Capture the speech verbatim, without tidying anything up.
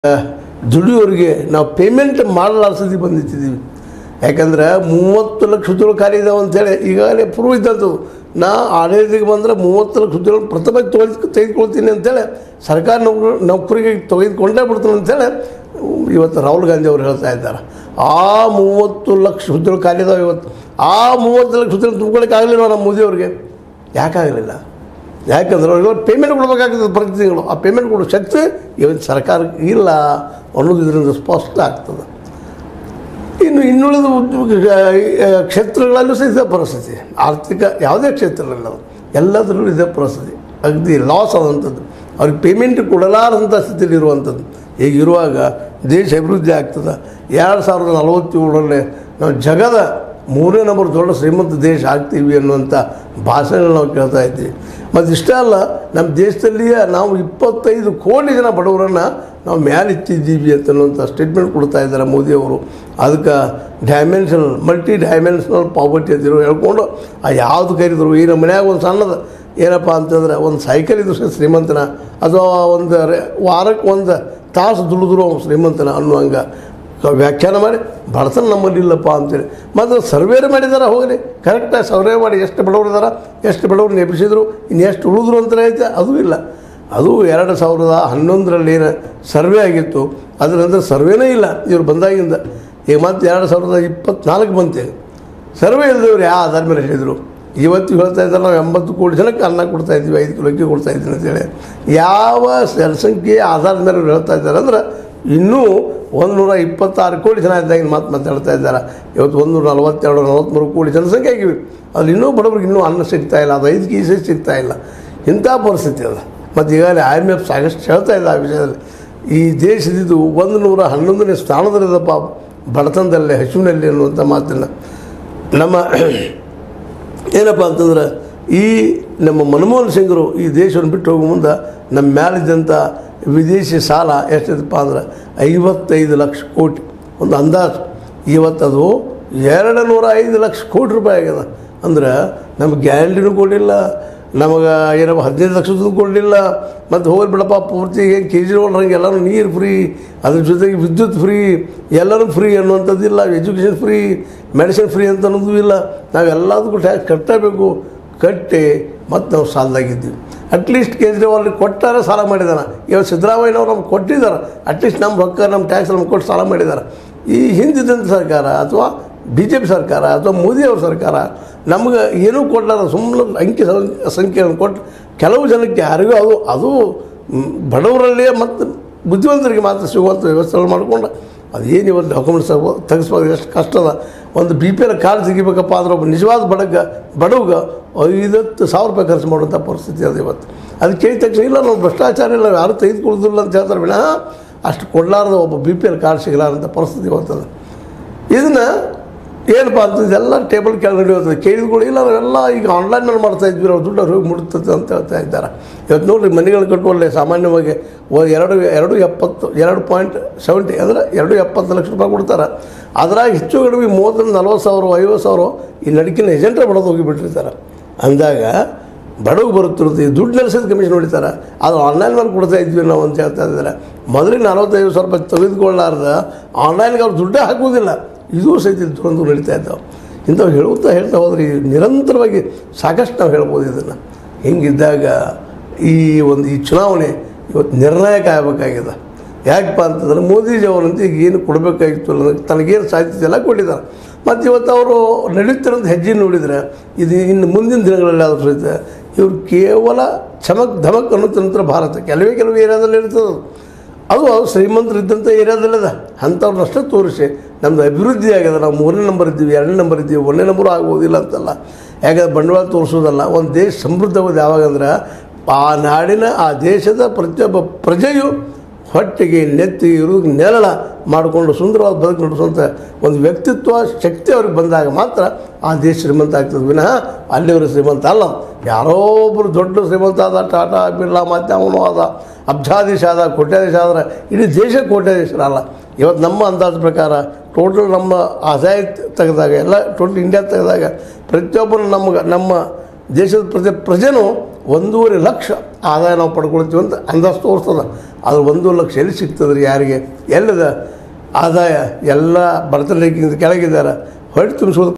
ದುಡಿಯೋರಿಗೆ ನಾವು ಪೇಮೆಂಟ್ ಮಾಡಲಾರ್ಸದಿ ಬಂದಿಟ್ಟಿದ್ದೀವಿ. ಯಾಕಂದ್ರೆ ಮೂವತ್ತು ಲಕ್ಷ ಹುದ್ದೆಗಳು ಖಾಲಿ ಇದಾವೆ ಅಂತೇಳಿ ಈಗಾಗಲೇ ಪ್ರೂವ್ ಇದ್ದದ್ದು. ನಾ ಆಡಳಿತಕ್ಕೆ ಬಂದರೆ ಮೂವತ್ತು ಲಕ್ಷ ಹುದ್ದೆಗಳು ಪ್ರಥಮ ತೊಗೊಳ್ ತೆಗೆದುಕೊಳ್ತೀನಿ ಅಂತೇಳಿ ಸರ್ಕಾರ ನೌಕರ ನೌಕರಿಗೆ ತೆಗೆದುಕೊಂಡೇ ಬಿಡ್ತೀನಿ ಅಂತೇಳಿ ಇವತ್ತು ರಾಹುಲ್ ಗಾಂಧಿ ಅವರು ಹೇಳ್ತಾ ಇದ್ದಾರೆ. ಆ ಮೂವತ್ತು ಲಕ್ಷ ಹುದ್ದೆಗಳು ಖಾಲಿ ಇದಾವೆ ಇವತ್ತು. ಆ ಮೂವತ್ತು ಲಕ್ಷ ಹುದ್ದೆಗಳು ತುಂಬ್ಕೊಳ್ಳೋಕೆ ಆಗಲಿಲ್ಲ ನಮ್ಮ ಮೋದಿಯವ್ರಿಗೆ. ಯಾಕಾಗಲಿಲ್ಲ? ಯಾಕಂದ್ರೆ ಅವ್ರಿಗೆ ಪೇಮೆಂಟ್ ಕೊಡಬೇಕಾಗ್ತದೆ ಪ್ರತಿ ತಿಂಗಳು. ಆ ಪೇಮೆಂಟ್ ಕೊಡೋ ಶಕ್ತಿ ಇವತ್ತು ಸರ್ಕಾರಕ್ಕೆ ಇಲ್ಲ ಅನ್ನೋದು ಇದರಿಂದ ಸ್ಪಷ್ಟ ಆಗ್ತದೆ. ಇನ್ನು ಇನ್ನುಳಿದ ಕ್ಷೇತ್ರಗಳಲ್ಲೂ ಸಹ ಇದೇ ಪರಿಸ್ಥಿತಿ. ಆರ್ಥಿಕ ಯಾವುದೇ ಕ್ಷೇತ್ರಗಳಲ್ಲ ಎಲ್ಲದರಲ್ಲೂ ಇದೇ ಪರಿಸ್ಥಿತಿ. ಅಗದಿ ಲಾಸ್ ಆದಂಥದ್ದು, ಅವ್ರಿಗೆ ಪೇಮೆಂಟ್ ಕೊಡಲಾರಂಥ ಸ್ಥಿತಿಯಲ್ಲಿ ಇರುವಂಥದ್ದು. ಹೀಗಿರುವಾಗ ದೇಶ ಅಭಿವೃದ್ಧಿ ಆಗ್ತದೆ. ಎರಡು ಸಾವಿರದ ನಲವತ್ತೇಳರಲ್ಲಿ ನಾವು ಜಗದ ಮೂರನೇ ನಂಬರ್ ದೊಡ್ಡ ಶ್ರೀಮಂತ ದೇಶ ಆಗ್ತೀವಿ ಅನ್ನುವಂಥ ಭಾಷೆಗಳನ್ನ ನಾವು ಕೇಳ್ತಾ ಇದ್ದೀವಿ. ಮತ್ತು ಇಷ್ಟೇ ಅಲ್ಲ, ನಮ್ಮ ದೇಶದಲ್ಲಿಯೇ ನಾವು ಇಪ್ಪತ್ತೈದು ಕೋಟಿ ಜನ ಬಡವರನ್ನು ನಾವು ಮ್ಯಾಲಿತ್ತಿದ್ದೀವಿ ಅಂತನ್ನುವಂಥ ಸ್ಟೇಟ್ಮೆಂಟ್ ಕೊಡ್ತಾ ಇದ್ದಾರೆ ಮೋದಿಯವರು. ಅದಕ್ಕೆ ಡೈಮೆನ್ಷನಲ್ ಮಲ್ಟಿ ಡೈಮೆನ್ಷನಲ್ ಪಾವರ್ಟಿ ಅಂತಿರೋ ಹೇಳ್ಕೊಂಡು ಆ ಯಾವುದು ಕರೀದ್ರು. ಈ ನಮ್ಮ ಮನ್ಯಾಗ ಒಂದು ಸಣ್ಣದು ಏನಪ್ಪ ಅಂತಂದ್ರೆ ಒಂದು ಸೈಕಲ್ ಇದ್ದು ಸಹ ಶ್ರೀಮಂತನ, ಅಥವಾ ಒಂದು ವಾರಕ್ಕೆ ಒಂದು ತಾಸು ದುಡಿದ್ರು ಅವ್ನು ಶ್ರೀಮಂತನ ಅನ್ನುವಂಗೆ ವ್ಯಾಖ್ಯಾನ ಮಾಡಿ ಬಡತನ ನಮ್ಮಲ್ಲಿ ಇಲ್ಲಪ್ಪ ಅಂತೇಳಿ. ಮತ್ತು ಸರ್ವೇರ್ ಮಾಡಿದಾರೆ, ಹೋಗಲಿ ಕರೆಕ್ಟಾಗಿ ಸರ್ವೇ ಮಾಡಿ ಎಷ್ಟು ಬಡವರು ಇದಾರೆ, ಎಷ್ಟು ಬಡವ್ರನ್ನ ಎಬ್ಬಿಸಿದ್ರು, ಇನ್ನು ಎಷ್ಟು ಉಳಿದ್ರು ಅಂತ ಐತೆ ಅದೂ ಇಲ್ಲ. ಅದು ಎರಡು ಸಾವಿರದ ಹನ್ನೊಂದರಲ್ಲಿ ಏನು ಸರ್ವೆ ಆಗಿತ್ತು, ಅದರ ನಂತರ ಸರ್ವೇನೇ ಇಲ್ಲ ಇವ್ರು ಬಂದಾಗಿಂದ. ಈಗ ಮತ್ತು ಎರಡು ಸಾವಿರದ ಇಪ್ಪತ್ತ್ನಾಲ್ಕು ಬಂತೇವೆ, ಸರ್ವೆ ಇಲ್ಲದವ್ರು ಯಾವ ಆಧಾರ ಮೇಲೆ ಹೇಳಿದರು. ಇವತ್ತು ಹೇಳ್ತಾ ಇದ್ದಾರೆ ನಾವು ಎಂಬತ್ತು ಕೋಟಿ ಜನಕ್ಕೆ ಅನ್ನ ಕೊಡ್ತಾ ಇದ್ದೀವಿ, ಐದು ಕಿಲೋ ಅಕ್ಕಿ ಕೊಡ್ತಾ ಇದ್ದೀನಿ ಅಂತೇಳಿ. ಯಾವ ಜನಸಂಖ್ಯೆಯ ಆಧಾರದ ಮೇಲೆ ಹೇಳ್ತಾ ಇದ್ದಾರೆ ಅಂದ್ರೆ ಇನ್ನೂ ಒಂದು ನೂರ ಇಪ್ಪತ್ತಾರು ಕೋಟಿ ಜನ ಇದ್ದಾಗ ಮಾತು ಮಾತಾಡ್ತಾ ಇದ್ದಾರೆ. ಇವತ್ತು ಒಂದು ನೂರ ನಲವತ್ತೆರಡು ನಲವತ್ತ್ಮೂರು ಕೋಟಿ ಜನಸಂಖ್ಯೆ ಆಗಿವಿ. ಅಲ್ಲಿ ಇನ್ನೂ ಬಡವ್ರಿಗೆ ಇನ್ನೂ ಅನ್ನ ಸಿಗ್ತಾ ಇಲ್ಲ, ಅದು ಐದು ಕೆ ಜಿ ಸಿಗ್ತಾ ಇಲ್ಲ. ಇಂಥ ಪರಿಸ್ಥಿತಿ ಅದ. ಮತ್ತು ಈಗಾಗಲೇ ಐ ಎಮ್ ಎಫ್ ಸಾಕಷ್ಟು ಹೇಳ್ತಾ ಇಲ್ಲ ಆ ವಿಷಯದಲ್ಲಿ. ಈ ದೇಶದಿದ್ದು ಒಂದು ನೂರ ಹನ್ನೊಂದನೇ ಸ್ಥಾನದಲ್ಲಿದ್ದಪ್ಪ ಬಡತನದಲ್ಲಿ, ಹಸುವಿನಲ್ಲಿ ಅನ್ನುವಂಥ ಮಾತನ್ನು ನಮ್ಮ ಏನಪ್ಪ ಅಂತಂದ್ರೆ ಈ ನಮ್ಮ ಮನಮೋಹನ್ ಸಿಂಗರು ಈ ದೇಶವನ್ನು ಬಿಟ್ಟು ಹೋಗೋ ಮುಂದೆ ನಮ್ಮ ಮೇಲಿದ್ದಂಥ ವಿದೇಶಿ ಸಾಲ ಎಷ್ಟಿದಪ್ಪ ಅಂದ್ರೆ ಐವತ್ತೈದು ಲಕ್ಷ ಕೋಟಿ ಒಂದು ಅಂದಾಜು. ಇವತ್ತದು ಎರಡು ನೂರ ಐದು ಲಕ್ಷ ಕೋಟಿ ರೂಪಾಯಿ ಆಗ್ಯದ. ಅಂದ್ರೆ ನಮಗೆ ಗ್ಯಾರಂಟಿನೂ ಕೊಡಲಿಲ್ಲ, ನಮಗೆ ಏನಪ್ಪ ಹದಿನೈದು ಲಕ್ಷದ್ದು ಕೊಡಲಿಲ್ಲ. ಮತ್ತು ಹೋಗಿ ಬಿಡಪ್ಪ ಪೂರ್ತಿ ಏನು ಕೆ ಜಿ ಹಂಗೆ ಎಲ್ಲರೂ ನೀರು ಫ್ರೀ, ಅದ್ರ ಜೊತೆಗೆ ವಿದ್ಯುತ್ ಫ್ರೀ, ಎಲ್ಲರೂ ಫ್ರೀ ಅನ್ನುವಂಥದ್ದಿಲ್ಲ. ಎಜುಕೇಷನ್ ಫ್ರೀ, ಮೆಡಿಸಿನ್ ಫ್ರೀ ಅಂತ ಅನ್ನೋದು ಇಲ್ಲ. ನಾವೆಲ್ಲದಕ್ಕೂ ಟ್ಯಾಕ್ಸ್ ಕಟ್ಟಬೇಕು. ಕಟ್ಟಿ ಮತ್ತು ನಾವು ಸಾಲದಾಗಿದ್ದೀವಿ. ಅಟ್ಲೀಸ್ಟ್ ಕೇಜ್ರಿವಾಲ್ ಕೊಟ್ಟಾರೆ ಸಾಲ ಮಾಡಿದಾರೆ. ಇವಾಗ ಸಿದ್ದರಾಮಯ್ಯನವ್ರು ನಮ್ಗೆ ಕೊಟ್ಟಿದ್ದಾರೆ, ಅಟ್ಲೀಸ್ಟ್ ನಮ್ಮ ರೊಕ್ಕ ನಮ್ಮ ಟ್ಯಾಕ್ಸ್ ನಮ್ಗೆ ಕೊಟ್ಟು ಸಾಲ ಮಾಡಿದ್ದಾರೆ. ಈ ಹಿಂದಿದ್ದಂಥ ಸರ್ಕಾರ ಅಥವಾ ಬಿ ಜೆ ಪಿ ಸರ್ಕಾರ ಅಥವಾ ಮೋದಿಯವ್ರ ಸರ್ಕಾರ ನಮ್ಗೆ ಏನೂ ಕೊಡಲಾರ ಸುಮ್ಮನೆ ಅಂಕಿ ಸಂಖ್ಯೆಯನ್ನು ಕೊಟ್ಟು ಕೆಲವು ಜನಕ್ಕೆ ಯಾರಿಗೂ ಅದು ಅದು ಬಡವರಲ್ಲೇ ಮತ್ತು ಬುದ್ಧಿವಂತರಿಗೆ ಮಾತ್ರ ಸಿಗುವಂಥ ವ್ಯವಸ್ಥೆಗಳು ಮಾಡಿಕೊಂಡು ಅದೇನು ಇವತ್ತು ಡಾಕ್ಯುಮೆಂಟ್ಸ್ ತೆಗೆಸ್ಬೇಕು ಎಷ್ಟು ಕಷ್ಟದ. ಒಂದು ಬಿ ಪಿ ಎಲ್ ಕಾರ್ಡ್ ತೆಗಿಬೇಕಪ್ಪ ಅಂದ್ರೆ ಒಬ್ಬ ನಿಜವಾದ ಬಡಗ ಬಡವ್ಗೆ ಐವತ್ತು ಸಾವಿರ ರೂಪಾಯಿ ಖರ್ಚು ಮಾಡುವಂಥ ಪರಿಸ್ಥಿತಿ ಅದು ಇವತ್ತು. ಅದು ಕೇಳಿದ ತಕ್ಷಣ ಇಲ್ಲ ನಾವು ಭ್ರಷ್ಟಾಚಾರ ಇಲ್ಲ, ಯಾರು ತೆಗೆದುಕೊಳ್ಳೋದಿಲ್ಲ ಅಂತ ಹೇಳ್ತಾರೆ ವಿನಃ ಅಷ್ಟು ಕೊಡಲಾರ್ದ ಒಬ್ಬ ಬಿ ಪಿ ಎಲ್ ಕಾರ್ಡ್ ಸಿಗಲಾರಂಥ ಪರಿಸ್ಥಿತಿ ಇವತ್ತದ. ಇದನ್ನು ಏನಪ್ಪ ಅಂತ ಇದೆಲ್ಲ ಟೇಬಲ್ ಕೆಳಗಡೆ ಹೋಗ್ತದೆ. ಕೇಳಿದ್ಗಳು ಇಲ್ಲ ನಾವೆಲ್ಲ ಈಗ ಆನ್ಲೈನಲ್ಲಿ ಮಾಡ್ತಾಯಿದ್ವಿ, ನಾವು ದುಡ್ಡು ಹೋಗಿ ಮುಡುತ್ತದೆ ಅಂತ ಹೇಳ್ತಾ ಇದ್ದಾರೆ. ಇವತ್ತು ನೋಡಿರಿ ಮನೆಗಳು ಕಟ್ಟುವಲ್ಲೇ ಸಾಮಾನ್ಯವಾಗಿ ಎರಡು ಎರಡು ಎಪ್ಪತ್ತು ಎರಡು ಪಾಯಿಂಟ್ ಸೆವೆಂಟಿ ಅಂದರೆ ಎರಡು ಎಪ್ಪತ್ತು ಲಕ್ಷ ರೂಪಾಯಿ ಕೊಡ್ತಾರೆ. ಅದ್ರಾಗ ಹೆಚ್ಚು ಕಡಿಮೆ ಮೂವತ್ತರಿಂದ ನಲ್ವತ್ತು ಸಾವಿರ ಐವತ್ತು ಸಾವಿರ ಈ ನಡಿಕಿನ ಏಜೆಂಟ್ರೆ ಬಡೋದು ಹೋಗಿಬಿಟ್ಟಿರ್ತಾರೆ. ಅಂದಾಗ ಬಡವ್ಗೆ ಬರುತ್ತಿರುತ್ತೆ, ದುಡ್ಡು ನೆಲೆಸಿದ ಕಮಿಷನ್ ಹೊಡಿತಾರೆ. ಅದು ಆನ್ಲೈನ್ ಮೇಲೆ ಕೊಡ್ತಾ ಇದ್ವಿ ನಾವು ಅಂತ ಹೇಳ್ತಾ ಇದ್ದಾರೆ. ಮೊದಲಿಗೆ ನಲ್ವತ್ತೈದು ಸಾವಿರ ರೂಪಾಯಿ ತೆಗೆದುಕೊಳ್ಳಾರ್ದ ಆನ್ಲೈನ್ಗೆ ಅವ್ರು ದುಡ್ಡೇ ಹಾಕುವುದಿಲ್ಲ. ಇದೂ ಸಹಿತ ದುರಂತ ನಡೀತಾ ಇದ್ದಾವೆ. ಇಂಥವು ಹೇಳುತ್ತಾ ಹೇಳ್ತಾ ಹೋದ್ರೆ ನಿರಂತರವಾಗಿ ಸಾಕಷ್ಟು ನಾವು ಹೇಳ್ಬೋದು ಇದನ್ನು. ಹಿಂಗಿದ್ದಾಗ ಈ ಒಂದು ಈ ಚುನಾವಣೆ ಇವತ್ತು ನಿರ್ಣಾಯಕ ಆಗಬೇಕಾಗಿದೆ. ಯಾಕಪ್ಪ ಅಂತಂದ್ರೆ ಮೋದಿಜಿಯವರಂತ ಈಗ ಏನು ಕೊಡಬೇಕಾಗಿತ್ತು ತನಗೇನು ಸಾಧ್ಯತೆ ಎಲ್ಲ ಕೊಟ್ಟಿದ್ದಾರೆ. ಮತ್ತು ಇವತ್ತು ಅವರು ನಡೀತಿರೋಂಥ ಹೆಜ್ಜೆ ನೋಡಿದರೆ ಇದು ಇನ್ನು ಮುಂದಿನ ದಿನಗಳಲ್ಲಿ ಆದರೂ ಸಹಿತ ಇವರು ಕೇವಲ ಚಮಕ್ ಧಮಕ್ ಅನ್ನೋ ತಂತ್ರ ಭಾರತ ಕೆಲವೇ ಕೆಲವು ಏರಿಯಾದಲ್ಲಿ ಇರ್ತದೆ. ಅದು ಶ್ರೀಮಂತರಿದ್ದಂಥ ಏರಿಯಾದಲ್ಲಿದೆ. ಅಂಥವ್ರನ್ನಷ್ಟೇ ತೋರಿಸಿ ನಮ್ಮದು ಅಭಿವೃದ್ಧಿ ಆಗಿದೆ. ನಾವು ಮೂರನೇ ನಂಬರ್ ಇದ್ದೀವಿ, ಎರಡನೇ ನಂಬರ್ ಇದ್ದೀವಿ, ಒಂದನೇ ನಂಬರು ಆಗೋದಿಲ್ಲ ಅಂತಲ್ಲ. ಯಾಕಂದ್ರೆ ಬಂಡವಾಳ ತೋರಿಸೋದಲ್ಲ. ಒಂದು ದೇಶ ಸಮೃದ್ಧವಾದ ಯಾವಾಗಂದ್ರೆ ಆ ನಾಡಿನ ಆ ದೇಶದ ಪ್ರತಿಯೊಬ್ಬ ಪ್ರಜೆಯು ಹೊಟ್ಟೆಗೆ ನೆತ್ತಿ ಇರೋದು ನೆರಳ ಮಾಡಿಕೊಂಡು ಸುಂದರವಾದ ಬದುಕು ನಡೆಸುವಂಥ ಒಂದು ವ್ಯಕ್ತಿತ್ವ ಶಕ್ತಿ ಅವ್ರಿಗೆ ಬಂದಾಗ ಮಾತ್ರ ಆ ದೇಶ ಶ್ರೀಮಂತ ಆಗ್ತದೆ ವಿನಃ ಅಲ್ಲಿವರು ಶ್ರೀಮಂತ ಅಲ್ಲ. ಯಾರೋ ಒಬ್ಬರು ದೊಡ್ಡ ಶ್ರೀಮಂತ ಆದ, ಟಾಟಾ ಬಿರ್ಲಾ ಮತ್ತು ಅವನು ಆದ, ಅಬ್ಜಾಧೀಶ ಆದ, ಕೋಟ್ಯಾಧೀಶ ಆದ್ರೆ ಇಡೀ ದೇಶ ಕೋಟ್ಯಾಧೀಶರಲ್ಲ. ಇವತ್ತು ನಮ್ಮ ಅಂದಾಜು ಪ್ರಕಾರ ಟೋಟಲ್ ನಮ್ಮ ಆದಾಯ ತೆಗೆದಾಗ ಎಲ್ಲ ಟೋಟಲ್ ಇಂಡಿಯಾ ತೆಗೆದಾಗ ಪ್ರತಿಯೊಬ್ಬರು ನಮ್ಗೆ ನಮ್ಮ ದೇಶದ ಪ್ರತಿ ಪ್ರಜೆನೂ ಒಂದೂವರೆ ಲಕ್ಷ ಆದಾಯ ನಾವು ಪಡ್ಕೊಳ್ತೀವಿ ಅಂತ ಅಂದಾಜು ತೋರಿಸ್ತದೆ. ಅದು ಒಂದು ಲಕ್ಷ ಎಲ್ಲಿ ಸಿಗ್ತದೆ ರೀ ಯಾರಿಗೆ? ಎಲ್ಲದ ಆದಾಯ ಎಲ್ಲ ಬಡತನ ರೇಖೆಯಿಂದ ಕೆಳಗಿದ್ದಾರೆ. ಹೊಟ್ಟೆ ತುಂಬಿಸೋದು